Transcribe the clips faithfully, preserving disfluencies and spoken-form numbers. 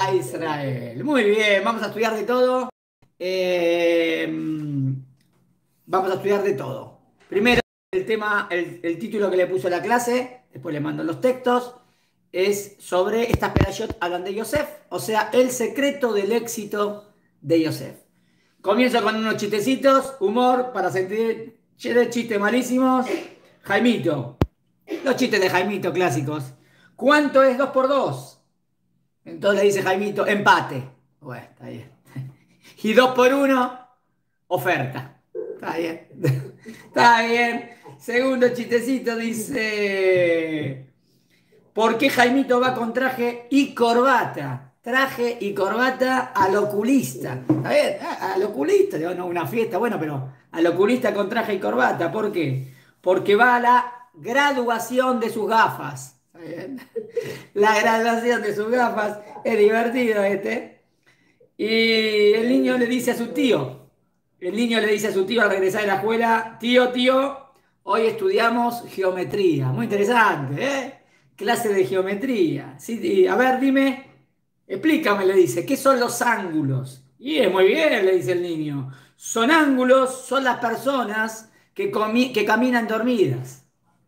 Israel. Muy bien, vamos a estudiar de todo. Eh, vamos a estudiar de todo. Primero, el tema, el, el título que le puso a la clase, después le mando los textos, es sobre estas perashot hablan de Yosef, o sea, el secreto del éxito de Yosef. Comienzo con unos chistecitos, humor para sentir chistes malísimos. Jaimito, los chistes de Jaimito clásicos. ¿Cuánto es dos por dos? Entonces le dice Jaimito, empate. Bueno, está bien. Y dos por uno, oferta. Está bien. Está bien. Segundo chistecito dice, ¿por qué Jaimito va con traje y corbata? Traje y corbata al oculista. ¿Está bien? Ah, al oculista, digo, no una fiesta, bueno, pero al oculista con traje y corbata. ¿Por qué? Porque va a la graduación de sus gafas. ¿Está bien? La graduación de sus gafas. Es divertido este. Y el niño le dice a su tío, el niño le dice a su tío al regresar de la escuela, tío, tío, hoy estudiamos geometría. Muy interesante, ¿eh? Clase de geometría. Sí, a ver, dime, explícame, le dice, ¿qué son los ángulos? Y es muy bien, le dice el niño. Son ángulos, son las personas que, que caminan dormidas.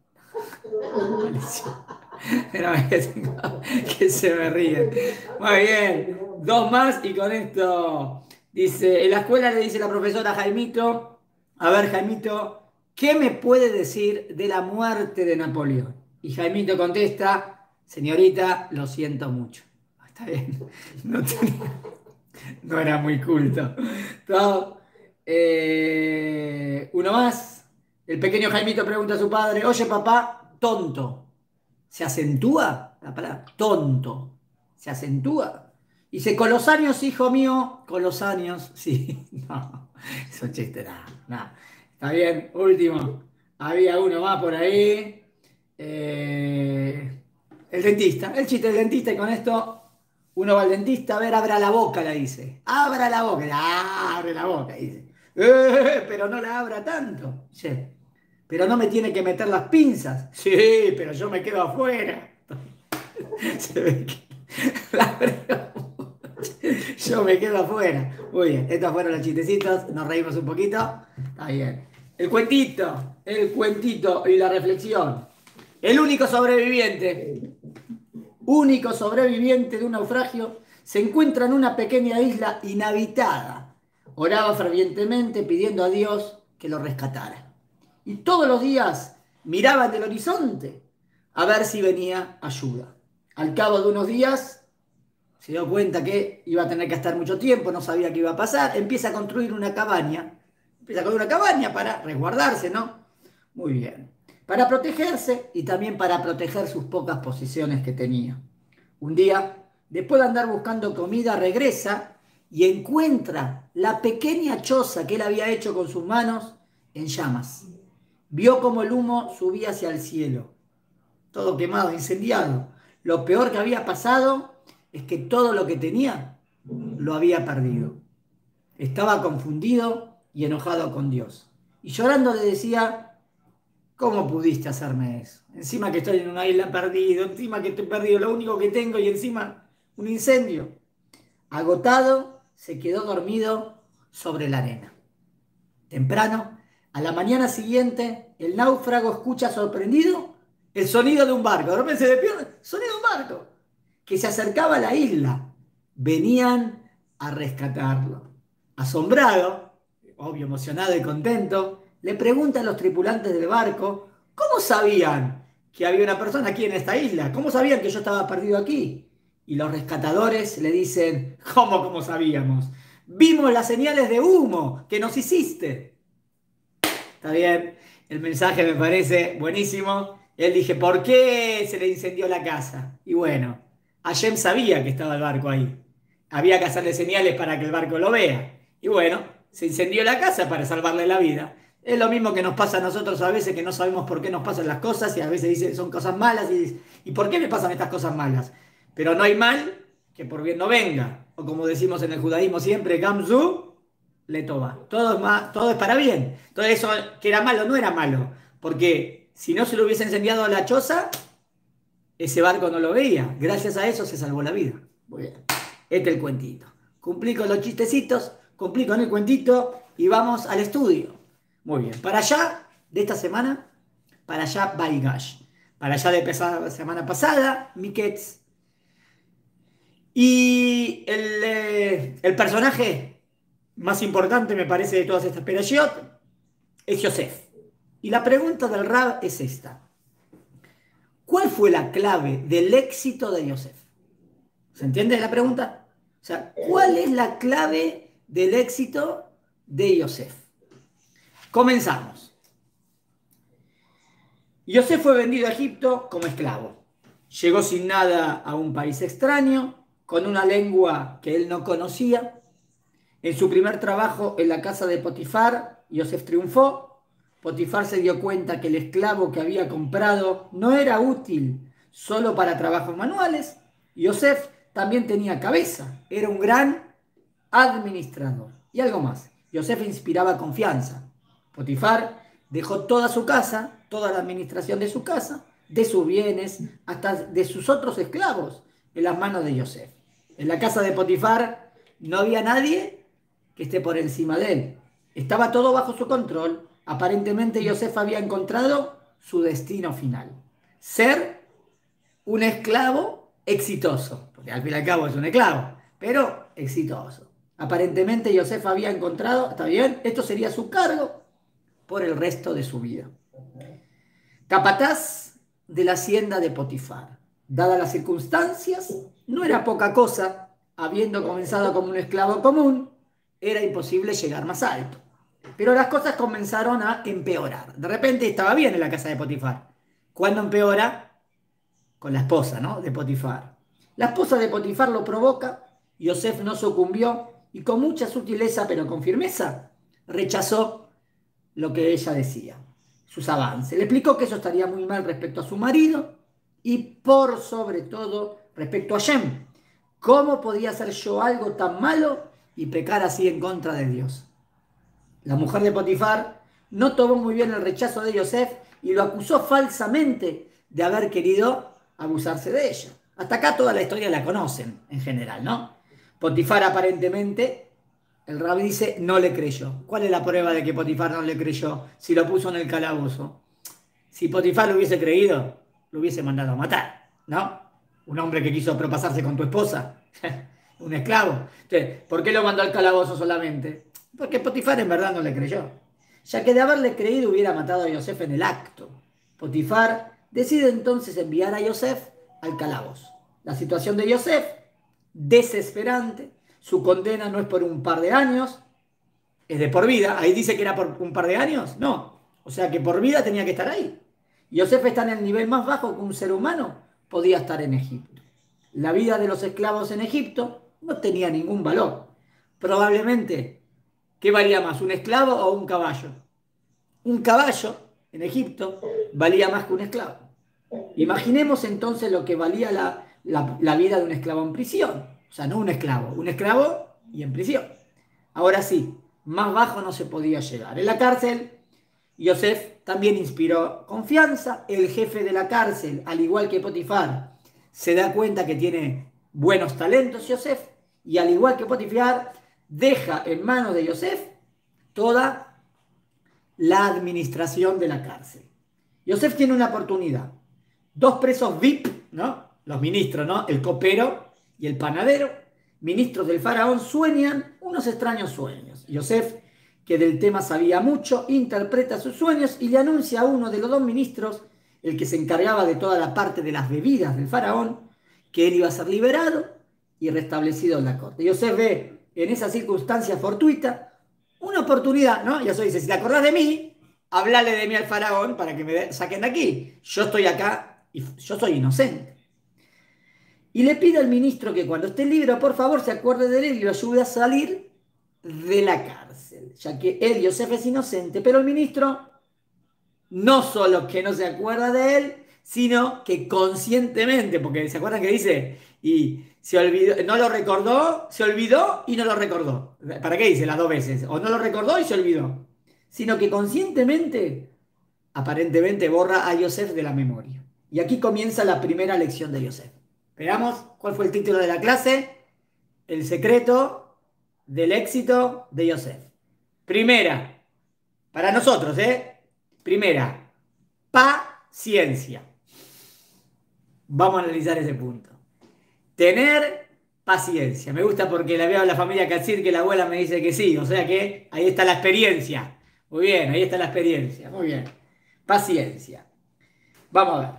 Pero que, que se me ríen. Muy bien, dos más y con esto dice, en la escuela le dice la profesora a Jaimito, a ver Jaimito, ¿qué me puede decir de la muerte de Napoleón? Y Jaimito contesta, señorita, lo siento mucho. Está bien, no, tenía, no era muy culto. Todo, eh, uno más, el pequeño Jaimito pregunta a su padre, oye papá, tonto. ¿Se acentúa? La palabra tonto. ¿Se acentúa? Dice, con los años, hijo mío, con los años, sí, no, eso chiste, nada, nada. Está bien, último. Había uno más por ahí. Eh, el dentista, el chiste del dentista, y con esto uno va al dentista, a ver, abra la boca, la dice. Abra la boca, ah, abre la boca, dice. Eh, pero no la abra tanto. Dice, pero no me tiene que meter las pinzas. Sí, pero yo me quedo afuera. Se ve que la yo me quedo afuera. Muy bien, estos fueron los chistecitos. Nos reímos un poquito. Está bien. El cuentito, el cuentito y la reflexión. El único sobreviviente, único sobreviviente de un naufragio, se encuentra en una pequeña isla inhabitada. Oraba fervientemente pidiendo a Dios que lo rescatara. Y todos los días miraba del horizonte a ver si venía ayuda. Al cabo de unos días se dio cuenta que iba a tener que estar mucho tiempo, no sabía qué iba a pasar, empieza a construir una cabaña, empieza a construir una cabaña para resguardarse, ¿no? Muy bien. Para protegerse y también para proteger sus pocas posesiones que tenía. Un día, después de andar buscando comida, regresa y encuentra la pequeña choza que él había hecho con sus manos en llamas. Vio como el humo subía hacia el cielo, todo quemado, incendiado. Lo peor que había pasado es que todo lo que tenía lo había perdido. Estaba confundido y enojado con Dios. Y llorando le decía, ¿cómo pudiste hacerme eso? Encima que estoy en una isla perdido, encima que estoy perdido, lo único que tengo y encima un incendio. Agotado, se quedó dormido sobre la arena. Temprano, a la mañana siguiente, el náufrago escucha sorprendido el sonido de un barco. De repente se despierta, sonido de un barco, que se acercaba a la isla. Venían a rescatarlo. Asombrado, obvio emocionado y contento, le pregunta a los tripulantes del barco, ¿cómo sabían que había una persona aquí en esta isla? ¿Cómo sabían que yo estaba perdido aquí? Y los rescatadores le dicen, ¿cómo, cómo sabíamos? Vimos las señales de humo que nos hiciste. Está bien, el mensaje me parece buenísimo. Él dije, ¿por qué se le incendió la casa? Y bueno, Hashem sabía que estaba el barco ahí. Había que hacerle señales para que el barco lo vea. Y bueno, se incendió la casa para salvarle la vida. Es lo mismo que nos pasa a nosotros a veces, que no sabemos por qué nos pasan las cosas y a veces dicen son cosas malas y dices, ¿y por qué me pasan estas cosas malas? Pero no hay mal que por bien no venga. O como decimos en el judaísmo siempre, Gamzu le toma. Todo es, más, todo es para bien. Entonces eso que era malo no era malo. Porque si no se le hubiese incendiado la choza, ese barco no lo veía. Gracias a eso se salvó la vida. Muy bien. Este es el cuentito. Cumplí con los chistecitos, cumplí con el cuentito y vamos al estudio. Muy bien. Para allá de esta semana, para allá Baigash. Para allá de la semana pasada, Miketz. Y el, eh, el personaje más importante, me parece, de todas estas perashiot es Yosef. Y la pregunta del Rab es esta. ¿Cuál fue la clave del éxito de Yosef? ¿Se entiende la pregunta? O sea, ¿cuál es la clave del éxito de Yosef? Comenzamos. Yosef fue vendido a Egipto como esclavo. Llegó sin nada a un país extraño, con una lengua que él no conocía. En su primer trabajo en la casa de Potifar, Yosef triunfó. Potifar se dio cuenta que el esclavo que había comprado no era útil solo para trabajos manuales. Yosef también tenía cabeza, era un gran administrador. Y algo más, Yosef inspiraba confianza. Potifar dejó toda su casa, toda la administración de su casa, de sus bienes, hasta de sus otros esclavos, en las manos de Yosef. En la casa de Potifar no había nadie que esté por encima de él. Estaba todo bajo su control. Aparentemente Yosef había encontrado su destino final. Ser un esclavo exitoso. Porque al fin y al cabo es un esclavo, pero exitoso. Aparentemente Yosef había encontrado, ¿está bien? Esto sería su cargo por el resto de su vida. Capataz de la hacienda de Potifar. Dadas las circunstancias, no era poca cosa. Habiendo comenzado como un esclavo común, era imposible llegar más alto. Pero las cosas comenzaron a empeorar. De repente estaba bien en la casa de Potifar. ¿Cuándo empeora? Con la esposa, ¿no?, de Potifar. La esposa de Potifar lo provoca. Yosef no sucumbió y con mucha sutileza, pero con firmeza, rechazó lo que ella decía, sus avances. Le explicó que eso estaría muy mal respecto a su marido y por sobre todo respecto a Shem. ¿Cómo podía hacer yo algo tan malo y pecar así en contra de Dios? La mujer de Potifar no tomó muy bien el rechazo de Yosef y lo acusó falsamente de haber querido abusarse de ella. Hasta acá toda la historia la conocen en general, ¿no? Potifar aparentemente, el rabí dice, no le creyó. ¿Cuál es la prueba de que Potifar no le creyó si lo puso en el calabozo? Si Potifar lo hubiese creído, lo hubiese mandado a matar, ¿no? Un hombre que quiso propasarse con tu esposa, un esclavo. Entonces, ¿por qué lo mandó al calabozo solamente? Porque Potifar en verdad no le creyó, ya que de haberle creído hubiera matado a Yosef en el acto. Potifar decide entonces enviar a Yosef al calabozo. La situación de Yosef, desesperante, su condena no es por un par de años, es de por vida. Ahí dice que era por un par de años, no. O sea que por vida tenía que estar ahí. Yosef está en el nivel más bajo que un ser humano podía estar en Egipto. La vida de los esclavos en Egipto no tenía ningún valor. Probablemente, ¿qué valía más, un esclavo o un caballo? Un caballo en Egipto valía más que un esclavo. Imaginemos entonces lo que valía la, la, la vida de un esclavo en prisión. O sea, no un esclavo, un esclavo y en prisión. Ahora sí, más bajo no se podía llegar. En la cárcel, Yosef también inspiró confianza. El jefe de la cárcel, al igual que Potifar, se da cuenta que tiene buenos talentos Yosef, y al igual que Potifar, deja en manos de Yosef toda la administración de la cárcel. Yosef tiene una oportunidad. Dos presos V I P, ¿no?, los ministros, ¿no?, el copero y el panadero, ministros del faraón, sueñan unos extraños sueños. Yosef, que del tema sabía mucho, interpreta sus sueños y le anuncia a uno de los dos ministros, el que se encargaba de toda la parte de las bebidas del faraón, que él iba a ser liberado y restablecido en la corte. Yosef ve en esa circunstancia fortuita una oportunidad, ¿no? Yosef dice, si te acordás de mí, hablale de mí al faraón para que me saquen de aquí. Yo estoy acá y yo soy inocente. Y le pide al ministro que cuando esté libre, por favor, se acuerde de él y lo ayude a salir de la cárcel, ya que él, Yosef, es inocente, pero el ministro no solo que no se acuerda de él, sino que conscientemente, porque se acuerdan que dice, y se olvidó, no lo recordó, se olvidó y no lo recordó. ¿Para qué dice las dos veces? O no lo recordó y se olvidó. Sino que conscientemente, aparentemente, borra a Yosef de la memoria. Y aquí comienza la primera lección de Yosef. Veamos cuál fue el título de la clase. el secreto del éxito de Yosef. Primera, para nosotros, ¿eh? Primera, paciencia. Vamos a analizar ese punto. Tener paciencia. Me gusta porque la veo a la familia Katsir que la abuela me dice que sí. O sea que ahí está la experiencia. Muy bien, ahí está la experiencia. Muy bien. Paciencia. Vamos a ver.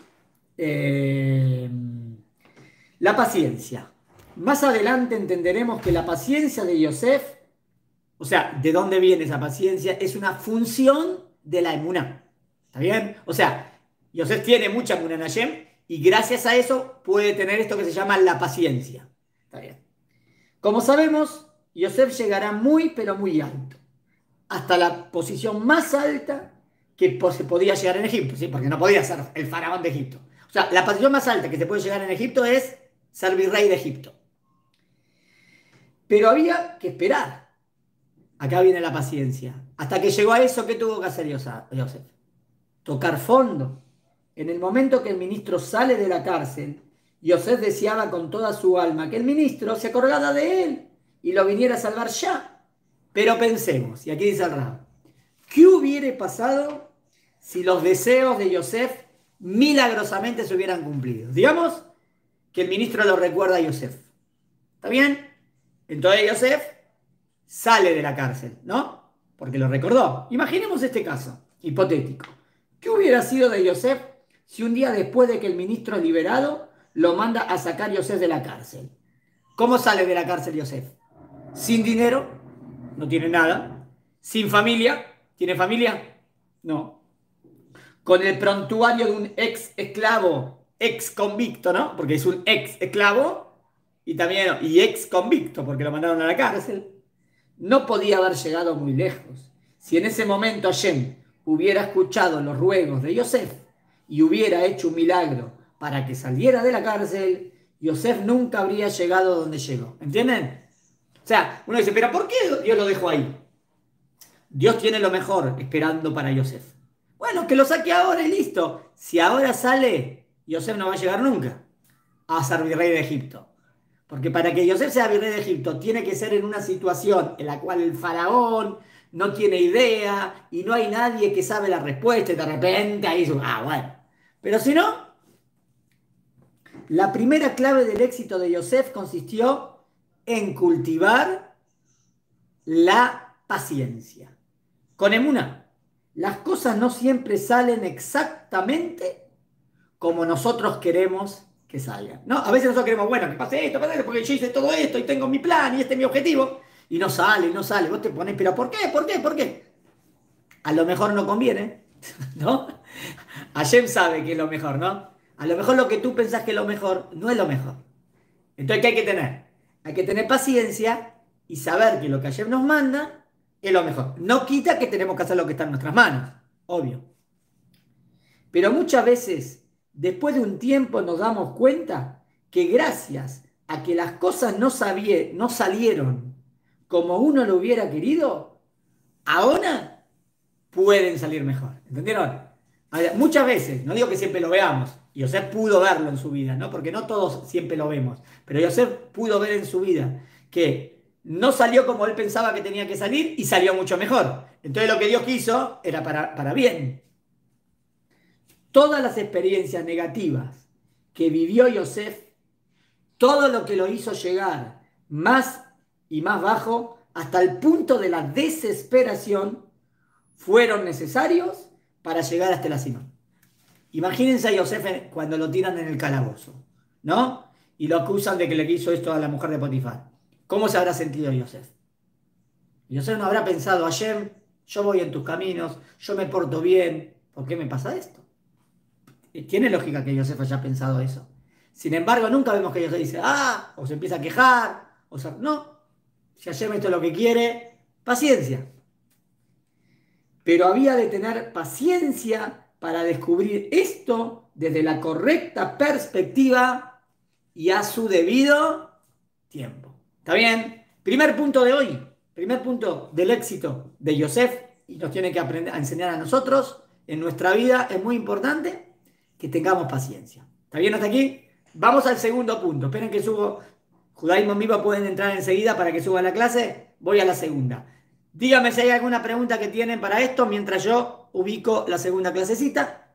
Eh, la paciencia. Más adelante entenderemos que la paciencia de Yosef, o sea, ¿de dónde viene esa paciencia? Es una función de la emuná. ¿Está bien? O sea, Yosef tiene mucha emuná en Hashem y gracias a eso puede tener esto que se llama la paciencia. ¿Está bien? Como sabemos, Yosef llegará muy, pero muy alto. Hasta la posición más alta que se podía llegar en Egipto, ¿sí? Porque no podía ser el faraón de Egipto. O sea, la posición más alta que se puede llegar en Egipto es ser virrey de Egipto. Pero había que esperar. Acá viene la paciencia. Hasta que llegó a eso, ¿qué tuvo que hacer Yosef? Tocar fondo. En el momento que el ministro sale de la cárcel, Yosef deseaba con toda su alma que el ministro se acordara de él y lo viniera a salvar ya. Pero pensemos, y aquí dice el Rab, ¿qué hubiera pasado si los deseos de Yosef milagrosamente se hubieran cumplido? Digamos que el ministro lo recuerda a Yosef. ¿Está bien? Entonces Yosef sale de la cárcel, ¿no? Porque lo recordó. Imaginemos este caso hipotético. ¿Qué hubiera sido de Yosef si un día después de que el ministro liberado lo manda a sacar Yosef de la cárcel? ¿Cómo sale de la cárcel Yosef? Sin dinero, no tiene nada. Sin familia, ¿tiene familia? No. Con el prontuario de un ex esclavo, ex convicto, ¿no? Porque es un ex esclavo y también y ex convicto porque lo mandaron a la cárcel. No podía haber llegado muy lejos. Si en ese momento Hashem hubiera escuchado los ruegos de Yosef y hubiera hecho un milagro para que saliera de la cárcel, Yosef nunca habría llegado donde llegó. ¿Entienden? O sea, uno dice, ¿pero por qué Dios lo dejó ahí? Dios tiene lo mejor esperando para Yosef. Bueno, que lo saque ahora y listo. Si ahora sale, Yosef no va a llegar nunca a ser virrey de Egipto. Porque para que Yosef sea virrey de Egipto tiene que ser en una situación en la cual el faraón no tiene idea y no hay nadie que sabe la respuesta y de repente ahí dice, ah, bueno. Pero si no, la primera clave del éxito de Yosef consistió en cultivar la paciencia. Con emuná, las cosas no siempre salen exactamente como nosotros queremos que salgan, ¿no? A veces nosotros queremos, bueno, que pase esto, pase esto, porque yo hice todo esto y tengo mi plan y este es mi objetivo. Y no sale, no sale. Vos te pones, pero ¿por qué? ¿Por qué? ¿Por qué? A lo mejor no conviene, ¿no? Hashem sabe que es lo mejor, ¿no? A lo mejor lo que tú pensás que es lo mejor no es lo mejor. Entonces, ¿qué hay que tener? Hay que tener paciencia y saber que lo que Hashem nos manda es lo mejor. No quita que tenemos que hacer lo que está en nuestras manos, obvio. Pero muchas veces, después de un tiempo, nos damos cuenta que gracias a que las cosas no, sabie, no salieron como uno lo hubiera querido, ahora pueden salir mejor. ¿Entendieron? Muchas veces, no digo que siempre lo veamos, Yosef pudo verlo en su vida, ¿no? Porque no todos siempre lo vemos, pero Yosef pudo ver en su vida que no salió como él pensaba que tenía que salir y salió mucho mejor. Entonces lo que Dios quiso era para, para bien. Todas las experiencias negativas que vivió Yosef, todo lo que lo hizo llegar más y más bajo, hasta el punto de la desesperación, fueron necesarios para llegar hasta la cima. Imagínense a Yosef cuando lo tiran en el calabozo, ¿no? Y lo acusan de que le hizo esto a la mujer de Potifar. ¿Cómo se habrá sentido Yosef? Yosef no habrá pensado, Hashem, yo voy en tus caminos, yo me porto bien, ¿por qué me pasa esto? Tiene lógica que Yosef haya pensado eso. Sin embargo, nunca vemos que Yosef dice, ah, o se empieza a quejar, o sea, no. Si Hashem esto es lo que quiere, paciencia. Pero había de tener paciencia para descubrir esto desde la correcta perspectiva y a su debido tiempo. ¿Está bien? Primer punto de hoy, primer punto del éxito de Yosef, y nos tiene que aprender a enseñar a nosotros en nuestra vida, es muy importante que tengamos paciencia. ¿Está bien hasta aquí? Vamos al segundo punto. Esperen que subo Judaísmo en vivo pueden entrar enseguida para que suba la clase. Voy a la segunda. Dígame si hay alguna pregunta que tienen para esto mientras yo ubico la segunda clasecita.